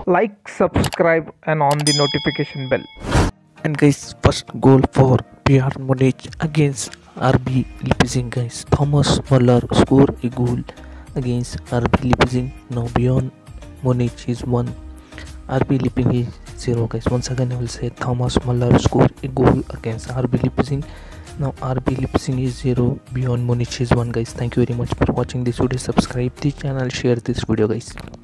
Like, subscribe, and on the notification bell. And guys, first goal for Bayern Munich against RB Leipzig. Guys, Thomas Muller score a goal against RB Leipzig. Now Bayern Munich is 1, RB Leipzig is 0. Guys, once again I will say Thomas Muller score a goal against RB Leipzig. Now RB Leipzig is 0, Bayern Munich is 1. Guys, thank you very much for watching this video. Subscribe the channel, share this video guys.